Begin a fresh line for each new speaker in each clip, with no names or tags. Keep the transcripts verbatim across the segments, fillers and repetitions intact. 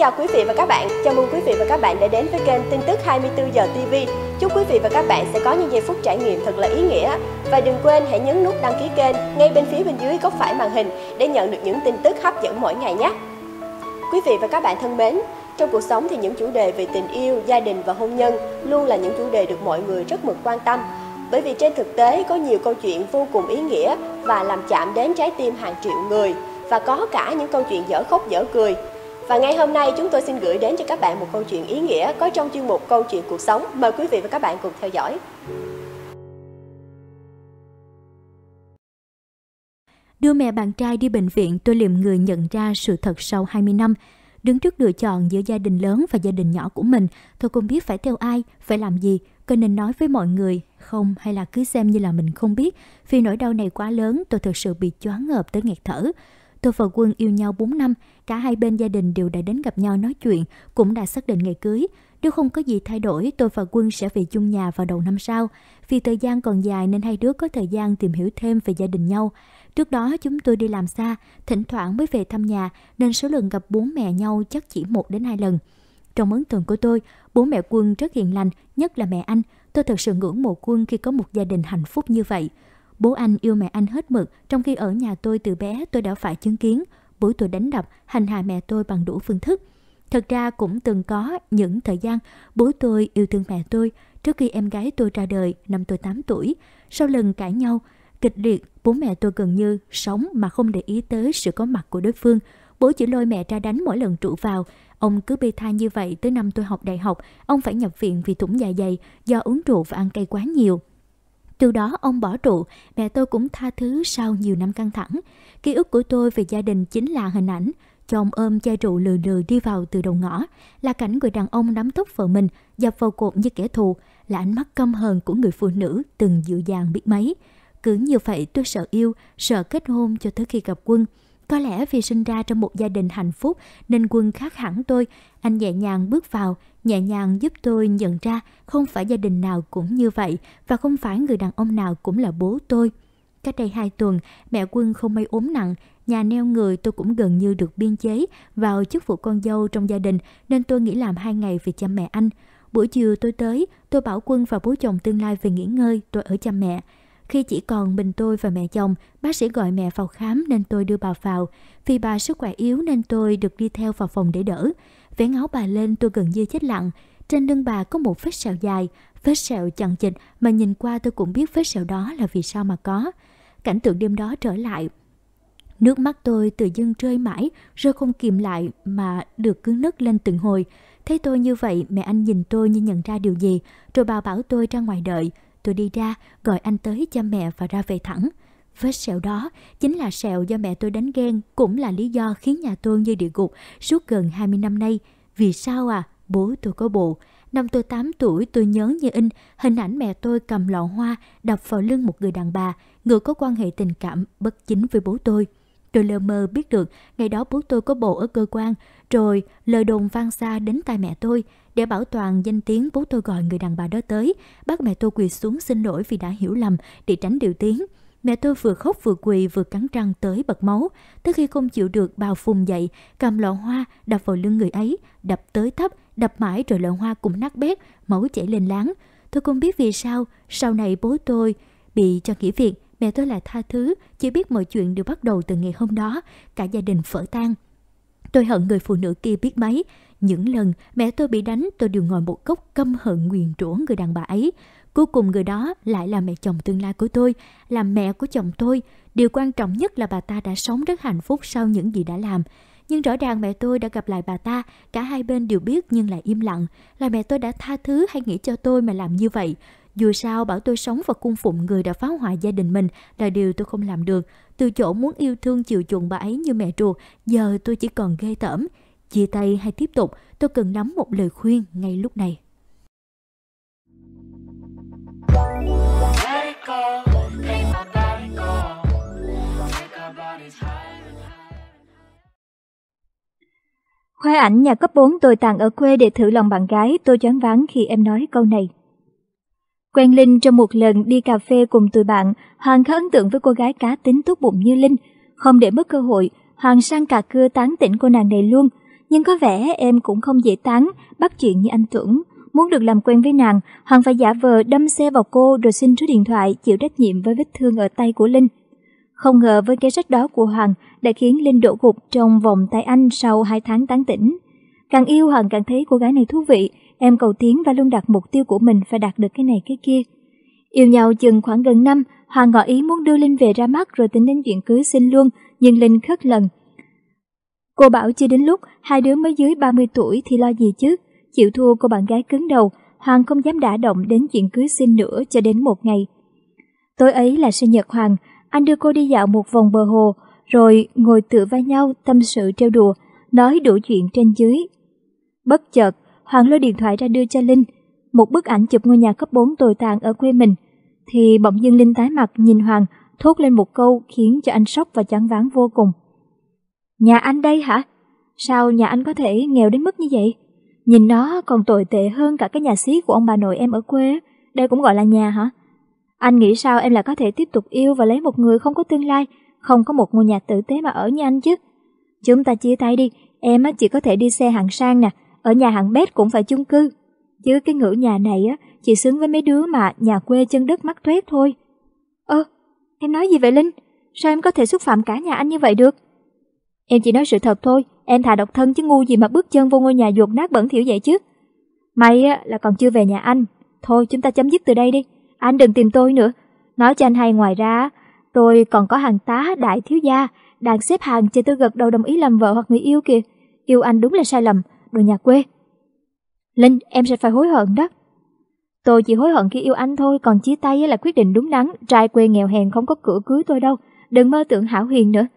chào quý vị và các bạn. Chào mừng quý vị và các bạn đã đến với kênh tin tức hai mươi tư giờ ti vi. Chúc quý vị và các bạn sẽ có những giây phút trải nghiệm thật là ý nghĩa. Và đừng quên hãy nhấn nút đăng ký kênh ngay bên phía bên dưới góc phải màn hình để nhận được những tin tức hấp dẫn mỗi ngày nhé. Quý vị và các bạn thân mến, trong cuộc sống thì những chủ đề về tình yêu, gia đình và hôn nhân luôn là những chủ đề được mọi người rất mực quan tâm. Bởi vì trên thực tế có nhiều câu chuyện vô cùng ý nghĩa và làm chạm đến trái tim hàng triệu người, và có cả những câu chuyện dở khóc dở cười. Và ngày hôm nay chúng tôi xin gửi đến cho các bạn một câu chuyện ý nghĩa có trong chuyên mục Câu chuyện cuộc sống. Mời quý vị và các bạn cùng theo dõi.
Đưa mẹ bạn trai đi bệnh viện, tôi liệm người nhận ra sự thật sau hai mươi năm. Đứng trước lựa chọn giữa gia đình lớn và gia đình nhỏ của mình, tôi không biết phải theo ai, phải làm gì, có nên nói với mọi người không hay là cứ xem như là mình không biết. Vì nỗi đau này quá lớn, tôi thực sự bị choáng ngợp tới nghẹt thở. Tôi và Quân yêu nhau bốn năm, cả hai bên gia đình đều đã đến gặp nhau nói chuyện, cũng đã xác định ngày cưới. Nếu không có gì thay đổi, tôi và Quân sẽ về chung nhà vào đầu năm sau. Vì thời gian còn dài nên hai đứa có thời gian tìm hiểu thêm về gia đình nhau. Trước đó chúng tôi đi làm xa, thỉnh thoảng mới về thăm nhà nên số lần gặp bố mẹ nhau chắc chỉ một đến hai lần. Trong ấn tượng của tôi, bố mẹ Quân rất hiền lành, nhất là mẹ anh. Tôi thật sự ngưỡng mộ Quân khi có một gia đình hạnh phúc như vậy. Bố anh yêu mẹ anh hết mực, trong khi ở nhà tôi từ bé tôi đã phải chứng kiến bố tôi đánh đập, hành hạ mẹ tôi bằng đủ phương thức. Thật ra cũng từng có những thời gian bố tôi yêu thương mẹ tôi trước khi em gái tôi ra đời năm tôi tám tuổi. Sau lần cãi nhau kịch liệt, bố mẹ tôi gần như sống mà không để ý tới sự có mặt của đối phương. Bố chỉ lôi mẹ ra đánh mỗi lần trụ vào. Ông cứ bê tha như vậy tới năm tôi học đại học. Ông phải nhập viện vì thủng dạ dày do uống rượu và ăn cay quá nhiều. Từ đó ông bỏ rượu, mẹ tôi cũng tha thứ sau nhiều năm căng thẳng. Ký ức của tôi về gia đình chính là hình ảnh chồng ôm chai rượu lừ lừ đi vào từ đầu ngõ, là cảnh người đàn ông nắm tóc vợ mình, dập vào cột như kẻ thù, là ánh mắt căm hờn của người phụ nữ từng dịu dàng biết mấy. Cứ như vậy tôi sợ yêu, sợ kết hôn cho tới khi gặp Quân. Có lẽ vì sinh ra trong một gia đình hạnh phúc nên Quân khác hẳn tôi. Anh nhẹ nhàng bước vào, nhẹ nhàng giúp tôi nhận ra không phải gia đình nào cũng như vậy và không phải người đàn ông nào cũng là bố tôi. Cách đây hai tuần, mẹ Quân không may ốm nặng, nhà neo người, tôi cũng gần như được biên chế vào chức vụ con dâu trong gia đình nên tôi nghỉ làm hai ngày về chăm mẹ anh. Buổi chiều tôi tới, tôi bảo Quân và bố chồng tương lai về nghỉ ngơi, tôi ở chăm mẹ. Khi chỉ còn mình tôi và mẹ chồng, bác sĩ gọi mẹ vào khám nên tôi đưa bà vào. Vì bà sức khỏe yếu nên tôi được đi theo vào phòng để đỡ. Vén áo bà lên tôi gần như chết lặng. Trên lưng bà có một vết sẹo dài, vết sẹo chằng chịt mà nhìn qua tôi cũng biết vết sẹo đó là vì sao mà có. Cảnh tượng đêm đó trở lại. Nước mắt tôi tự dưng rơi mãi, rơi không kìm lại mà được cứ nức lên từng hồi. Thấy tôi như vậy, mẹ anh nhìn tôi như nhận ra điều gì, rồi bà bảo tôi ra ngoài đợi. Tôi đi ra, gọi anh tới chăm mẹ và ra về thẳng. Vết sẹo đó chính là sẹo do mẹ tôi đánh ghen, cũng là lý do khiến nhà tôi như địa ngục suốt gần hai mươi năm nay. Vì sao à? Bố tôi có bồ. Năm tôi tám tuổi tôi nhớ như in hình ảnh mẹ tôi cầm lọ hoa đập vào lưng một người đàn bà, người có quan hệ tình cảm bất chính với bố tôi. Tôi lờ mờ biết được ngày đó bố tôi có bồ ở cơ quan, rồi lời đồn vang xa đến tai mẹ tôi. Để bảo toàn danh tiếng, bố tôi gọi người đàn bà đó tới, bắt mẹ tôi quỳ xuống xin lỗi vì đã hiểu lầm để tránh điều tiếng. Mẹ tôi vừa khóc vừa quỳ vừa cắn răng tới bật máu. Tới khi không chịu được, bào phùng dậy, cầm lọ hoa đập vào lưng người ấy, đập tới thấp, đập mãi rồi lọ hoa cũng nát bét, máu chảy lên láng. Tôi không biết vì sao sau này bố tôi bị cho nghỉ việc, mẹ tôi lại tha thứ, chỉ biết mọi chuyện đều bắt đầu từ ngày hôm đó, cả gia đình vỡ tan. Tôi hận người phụ nữ kia biết mấy. Những lần mẹ tôi bị đánh, tôi đều ngồi một góc căm hận nguyền rủa người đàn bà ấy. Cuối cùng người đó lại là mẹ chồng tương lai của tôi, là mẹ của chồng tôi. Điều quan trọng nhất là bà ta đã sống rất hạnh phúc sau những gì đã làm. Nhưng rõ ràng mẹ tôi đã gặp lại bà ta, cả hai bên đều biết nhưng lại im lặng. Là mẹ tôi đã tha thứ hay nghĩ cho tôi mà làm như vậy? Dù sao bảo tôi sống và cung phụng người đã phá hoại gia đình mình là điều tôi không làm được. Từ chỗ muốn yêu thương chiều chuộng bà ấy như mẹ ruột, giờ tôi chỉ còn ghê tởm. Chia tay hay tiếp tục, tôi cần nắm một lời khuyên ngay lúc này.
Khoe ảnh nhà cấp bốn tồi tàn ở quê để thử lòng bạn gái, tôi choáng váng khi em nói câu này. Quen Linh trong một lần đi cà phê cùng tụi bạn, Hoàng khá ấn tượng với cô gái cá tính tốt bụng như Linh. Không để mất cơ hội, Hoàng sang cà cưa tán tỉnh cô nàng này luôn. nhưng có vẻ em cũng không dễ tán, bắt chuyện như anh tưởng. Muốn được làm quen với nàng, Hoàng phải giả vờ đâm xe vào cô rồi xin số điện thoại, chịu trách nhiệm với vết thương ở tay của Linh. Không ngờ với cái sách đó của Hoàng đã khiến Linh đổ gục trong vòng tay anh sau hai tháng tán tỉnh. Càng yêu Hoàng càng thấy cô gái này thú vị, em cầu tiến và luôn đặt mục tiêu của mình phải đạt được cái này cái kia. Yêu nhau chừng khoảng gần năm, Hoàng ngỏ ý muốn đưa Linh về ra mắt rồi tính đến chuyện cưới xin luôn, nhưng Linh khất lần. Cô bảo chưa đến lúc, hai đứa mới dưới ba mươi tuổi thì lo gì chứ. Chịu thua cô bạn gái cứng đầu, Hoàng không dám đả động đến chuyện cưới xin nữa cho đến một ngày. Tối ấy là sinh nhật Hoàng, anh đưa cô đi dạo một vòng bờ hồ, rồi ngồi tựa vai nhau tâm sự trêu đùa, nói đủ chuyện trên dưới. Bất chợt, Hoàng lôi điện thoại ra đưa cho Linh, một bức ảnh chụp ngôi nhà cấp bốn tồi tàn ở quê mình, thì bỗng dưng Linh tái mặt nhìn Hoàng, thốt lên một câu khiến cho anh sốc và choáng váng vô cùng. Nhà anh đây hả? Sao nhà anh có thể nghèo đến mức như vậy? Nhìn nó còn tồi tệ hơn cả cái nhà xí của ông bà nội em ở quê, đây cũng gọi là nhà hả? Anh nghĩ sao em lại có thể tiếp tục yêu và lấy một người không có tương lai, không có một ngôi nhà tử tế mà ở như anh chứ? Chúng ta chia tay đi, em chỉ có thể đi xe hạng sang nè, ở nhà hạng bét cũng phải chung cư. Chứ cái ngữ nhà này á chỉ xứng với mấy đứa mà nhà quê chân đất mắt tuét thôi. Ơ, em nói gì vậy Linh? Sao em có thể xúc phạm cả nhà anh như vậy được? Em chỉ nói sự thật thôi, em thà độc thân chứ ngu gì mà bước chân vô ngôi nhà dột nát bẩn thỉu vậy chứ. May á là còn chưa về nhà anh. Thôi chúng ta chấm dứt từ đây đi, anh đừng tìm tôi nữa. Nói cho anh hay, ngoài ra tôi còn có hàng tá đại thiếu gia đang xếp hàng chờ tôi gật đầu đồng ý làm vợ hoặc người yêu kìa. Yêu anh đúng là sai lầm, đồ nhà quê. Linh, em sẽ phải hối hận đó. Tôi chỉ hối hận khi yêu anh thôi, còn chia tay là quyết định đúng đắn. Trai quê nghèo hèn không có cửa cưới tôi đâu, đừng mơ tưởng hão huyền nữa.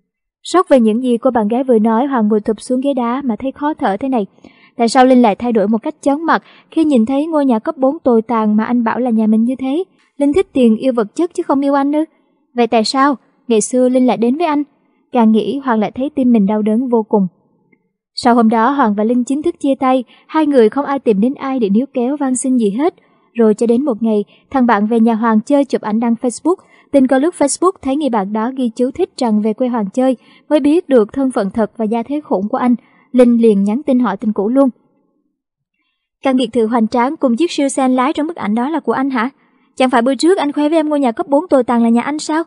Sốc về những gì cô bạn gái vừa nói, Hoàng ngồi thụp xuống ghế đá mà thấy khó thở thế này. Tại sao Linh lại thay đổi một cách chóng mặt khi nhìn thấy ngôi nhà cấp bốn tồi tàn mà anh bảo là nhà mình như thế? Linh thích tiền, yêu vật chất chứ không yêu anh ư? Vậy tại sao ngày xưa Linh lại đến với anh? Càng nghĩ Hoàng lại thấy tim mình đau đớn vô cùng. Sau hôm đó Hoàng và Linh chính thức chia tay, hai người không ai tìm đến ai để níu kéo van xin gì hết. Rồi cho đến một ngày, thằng bạn về nhà Hoàng chơi chụp ảnh đăng Facebook. Tình cờ lướt Facebook thấy người bạn đó ghi chú thích rằng về quê Hoàng chơi, mới biết được thân phận thật và gia thế khủng của anh. Linh liền nhắn tin hỏi tình cũ luôn. Căn biệt thự hoành tráng cùng chiếc siêu xe anh lái trong bức ảnh đó là của anh hả? Chẳng phải bữa trước anh khoe với em ngôi nhà cấp bốn tồi tàn là nhà anh sao?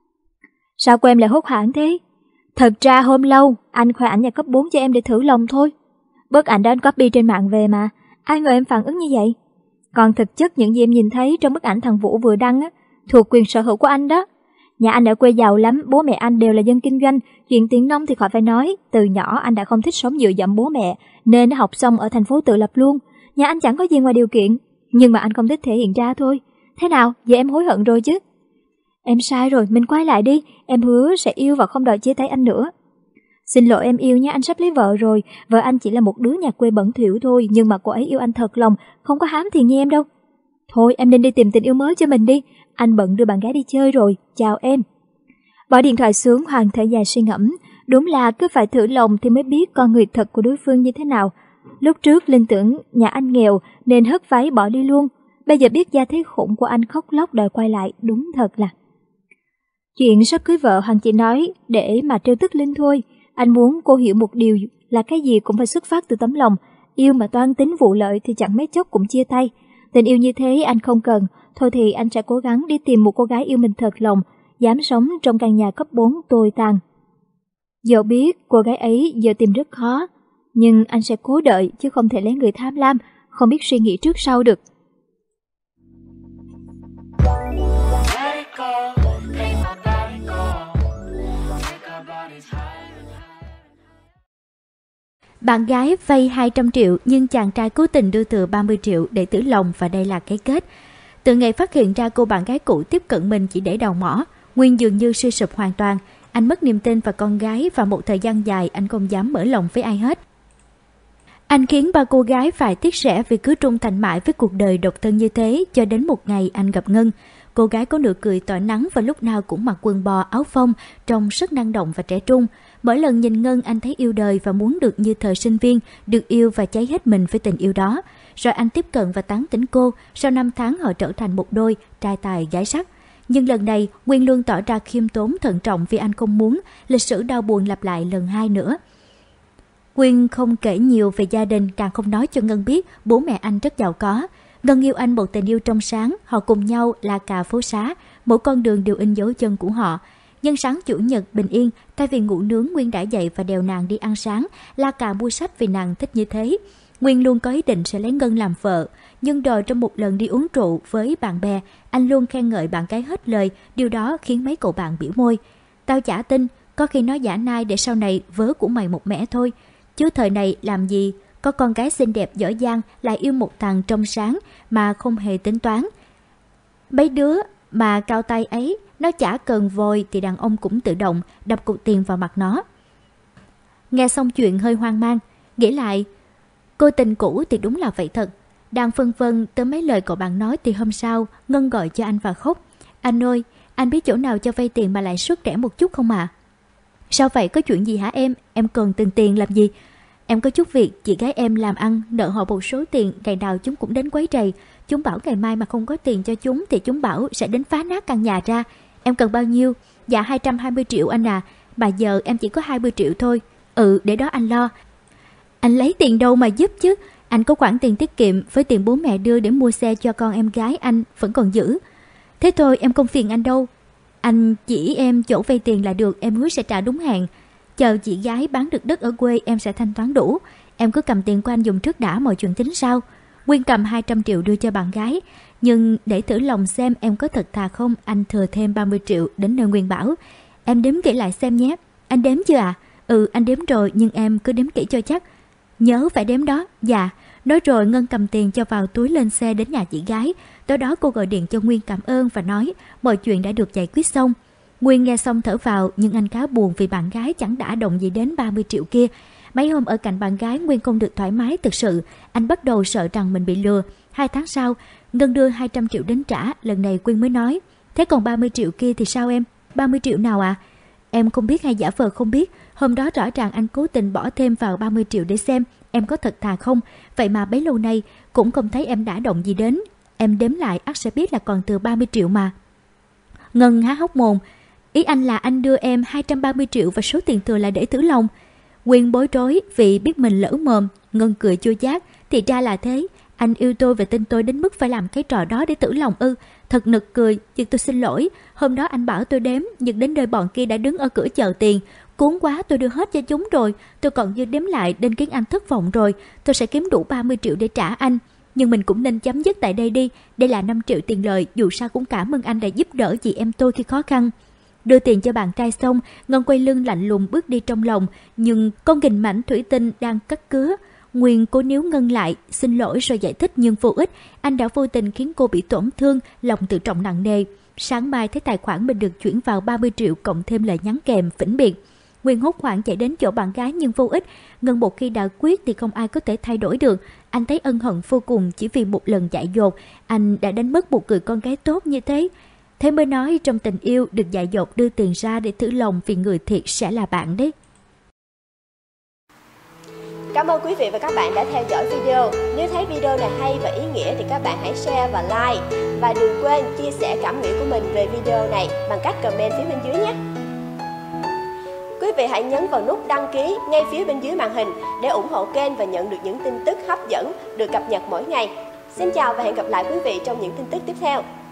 Sao cô em lại hốt hoảng thế? Thật ra hôm lâu anh khoe ảnh nhà cấp bốn cho em để thử lòng thôi. Bức ảnh đó anh copy trên mạng về mà, ai ngờ em phản ứng như vậy. Còn thực chất những gì em nhìn thấy trong bức ảnh thằng Vũ vừa đăng á, thuộc quyền sở hữu của anh đó. Nhà anh ở quê giàu lắm, bố mẹ anh đều là dân kinh doanh, chuyện tiền nông thì khỏi phải nói. Từ nhỏ anh đã không thích sống dựa dẫm bố mẹ, nên đã học xong ở thành phố tự lập luôn. Nhà anh chẳng có gì ngoài điều kiện, nhưng mà anh không thích thể hiện ra thôi. Thế nào, giờ em hối hận rồi chứ? Em sai rồi, mình quay lại đi, em hứa sẽ yêu và không đòi chia tay anh nữa. Xin lỗi em yêu nha, anh sắp lấy vợ rồi, vợ anh chỉ là một đứa nhà quê bẩn thỉu thôi, nhưng mà cô ấy yêu anh thật lòng, không có hám tiền như em đâu. Thôi em nên đi tìm tình yêu mới cho mình đi, anh bận đưa bạn gái đi chơi rồi, chào em. Bỏ điện thoại xuống, Hoàng thở dài suy ngẫm, đúng là cứ phải thử lòng thì mới biết con người thật của đối phương như thế nào. Lúc trước Linh tưởng nhà anh nghèo nên hất váy bỏ đi luôn, bây giờ biết gia thế khủng của anh khóc lóc đòi quay lại, đúng thật là. Chuyện sắp cưới vợ Hoàng chỉ nói để mà trêu tức Linh thôi. Anh muốn cô hiểu một điều là cái gì cũng phải xuất phát từ tấm lòng. Yêu mà toan tính vụ lợi thì chẳng mấy chốc cũng chia tay. Tình yêu như thế anh không cần. Thôi thì anh sẽ cố gắng đi tìm một cô gái yêu mình thật lòng, dám sống trong căn nhà cấp bốn tồi tàn. Dẫu biết cô gái ấy giờ tìm rất khó, nhưng anh sẽ cố đợi chứ không thể lấy người tham lam, không biết suy nghĩ trước sau được.
Bạn gái vay hai trăm triệu nhưng chàng trai cố tình đưa thừa ba mươi triệu để tử lòng và đây là cái kết. Từ ngày phát hiện ra cô bạn gái cũ tiếp cận mình chỉ để đầu mỏ, Nguyên dường như suy sụp hoàn toàn. Anh mất niềm tin vào con gái và một thời gian dài anh không dám mở lòng với ai hết. Anh khiến ba cô gái phải tiếc rẻ vì cứ trung thành mãi với cuộc đời độc thân như thế cho đến một ngày anh gặp Ngân. Cô gái có nụ cười tỏa nắng và lúc nào cũng mặc quần bò áo phông, trông rất năng động và trẻ trung. Mỗi lần nhìn Ngân anh thấy yêu đời và muốn được như thời sinh viên, được yêu và cháy hết mình với tình yêu đó. Rồi anh tiếp cận và tán tỉnh cô, sau năm tháng họ trở thành một đôi, trai tài gái sắc. Nhưng lần này Nguyên luôn tỏ ra khiêm tốn thận trọng vì anh không muốn lịch sử đau buồn lặp lại lần hai nữa. Quyên không kể nhiều về gia đình, càng không nói cho Ngân biết bố mẹ anh rất giàu có. Ngân yêu anh một tình yêu trong sáng, họ cùng nhau là cà phố xá, mỗi con đường đều in dấu chân của họ. Nhân sáng chủ nhật bình yên, thay vì ngủ nướng, Nguyên đã dậy và đèo nàng đi ăn sáng, la cà mua sách vì nàng thích như thế. Nguyên luôn có ý định sẽ lấy Ngân làm vợ, nhưng rồi trong một lần đi uống rượu với bạn bè, anh luôn khen ngợi bạn gái hết lời, điều đó khiến mấy cậu bạn biểu môi. Tao chả tin, có khi nó giả nai để sau này vớ của mày một mẻ thôi. Chứ thời này làm gì có con gái xinh đẹp giỏi giang lại yêu một thằng trong sáng mà không hề tính toán. Mấy đứa mà cao tay ấy, nó chả cần vòi thì đàn ông cũng tự động đập cục tiền vào mặt nó. Nghe xong chuyện hơi hoang mang, nghĩ lại cô tình cũ thì đúng là vậy thật. Đang phân vân tới mấy lời cậu bạn nói thì hôm sau Ngân gọi cho anh và khóc. Anh ơi, anh biết chỗ nào cho vay tiền mà lãi suất rẻ một chút không ạ? À? Sao vậy, có chuyện gì hả em? Em cần từng tiền làm gì? Em có chút việc, chị gái em làm ăn, nợ họ một số tiền, ngày nào chúng cũng đến quấy rầy. Chúng bảo ngày mai mà không có tiền cho chúng thì chúng bảo sẽ đến phá nát căn nhà ra. Em cần bao nhiêu? Dạ hai trăm hai mươi triệu anh à. Mà giờ em chỉ có hai mươi triệu thôi. Ừ, để đó anh lo. Anh lấy tiền đâu mà giúp chứ? Anh có khoản tiền tiết kiệm với tiền bố mẹ đưa để mua xe cho con em gái anh vẫn còn giữ. Thế thôi, em không phiền anh đâu. Anh chỉ em chỗ vay tiền là được, em hứa sẽ trả đúng hạn. Chờ chị gái bán được đất ở quê em sẽ thanh toán đủ. Em cứ cầm tiền của anh dùng trước đã, mọi chuyện tính sau. Nguyên cầm hai trăm triệu đưa cho bạn gái. Nhưng để thử lòng xem em có thật thà không, anh thừa thêm ba mươi triệu đến nơi Nguyên bảo. Em đếm kỹ lại xem nhé. Anh đếm chưa ạ? À? Ừ, anh đếm rồi, nhưng em cứ đếm kỹ cho chắc. Nhớ phải đếm đó. Dạ. Nói rồi Ngân cầm tiền cho vào túi lên xe đến nhà chị gái. Tối đó cô gọi điện cho Nguyên cảm ơn và nói mọi chuyện đã được giải quyết xong. Nguyên nghe xong thở vào, nhưng anh khá buồn vì bạn gái chẳng đã động gì đến ba mươi triệu kia. Mấy hôm ở cạnh bạn gái, Nguyên không được thoải mái thực sự. Anh bắt đầu sợ rằng mình bị lừa. Hai tháng sau, Ngân đưa hai trăm triệu đến trả. Lần này Quyên mới nói, thế còn ba mươi triệu kia thì sao em? ba mươi triệu nào à? Em không biết hay giả vờ không biết. Hôm đó rõ ràng anh cố tình bỏ thêm vào ba mươi triệu để xem em có thật thà không. Vậy mà bấy lâu nay cũng không thấy em đã động gì đến. Em đếm lại ắt sẽ biết là còn từ ba mươi triệu mà. Ngân há hốc mồm. Ý anh là anh đưa em hai trăm ba mươi triệu và số tiền thừa là để thử lòng. Nguyên bối rối vì biết mình lỡ mồm. Ngân cười chua chát. Thì ra là thế. Anh yêu tôi và tin tôi đến mức phải làm cái trò đó để thử lòng ư? Thật nực cười. Nhưng tôi xin lỗi. Hôm đó anh bảo tôi đếm, nhưng đến nơi bọn kia đã đứng ở cửa chờ tiền. Cuốn quá tôi đưa hết cho chúng rồi. Tôi còn dư đếm lại nên khiến anh thất vọng rồi. Tôi sẽ kiếm đủ ba mươi triệu để trả anh. Nhưng mình cũng nên chấm dứt tại đây đi. Đây là năm triệu tiền lời. Dù sao cũng cảm ơn anh đã giúp đỡ chị em tôi khi khó khăn. Đưa tiền cho bạn trai xong, Ngân quay lưng lạnh lùng bước đi trong lòng. Nhưng con kình mảnh thủy tinh đang cắt cứa. Nguyên cố níu Ngân lại, xin lỗi rồi giải thích nhưng vô ích. Anh đã vô tình khiến cô bị tổn thương, lòng tự trọng nặng nề. Sáng mai thấy tài khoản mình được chuyển vào ba mươi triệu cộng thêm lời nhắn kèm phỉnh biệt. Nguyên hốt hoảng chạy đến chỗ bạn gái nhưng vô ích. Ngân một khi đã quyết thì không ai có thể thay đổi được. Anh thấy ân hận vô cùng chỉ vì một lần dại dột. Anh đã đánh mất một người con gái tốt như thế. Thế mới nói trong tình yêu được dại dột đưa tiền ra để thử lòng vì người thiệt sẽ là bạn đấy.
Cảm ơn quý vị và các bạn đã theo dõi video. Nếu thấy video này hay và ý nghĩa thì các bạn hãy share và like. Và đừng quên chia sẻ cảm nghĩ của mình về video này bằng cách comment phía bên dưới nhé. Quý vị hãy nhấn vào nút đăng ký ngay phía bên dưới màn hình để ủng hộ kênh và nhận được những tin tức hấp dẫn được cập nhật mỗi ngày. Xin chào và hẹn gặp lại quý vị trong những tin tức tiếp theo.